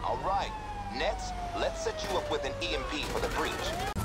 All right. Next, let's set you up with an EMP for the breach.